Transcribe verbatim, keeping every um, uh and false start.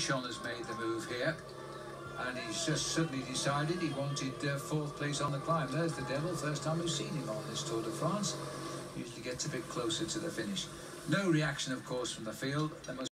Buchon has made the move here, and he's just suddenly decided he wanted uh, fourth place on the climb. There's the devil, first time we've seen him on this Tour de France. Usually gets a bit closer to the finish. No reaction, of course, from the field. The most